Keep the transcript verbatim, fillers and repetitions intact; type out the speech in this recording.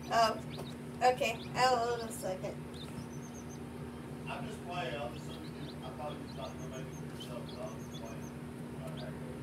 Oh, okay. I'll hold a second. I'm just playing. I'm assuming you. I thought you was not gonna make it yourself, but I was just playing. All right.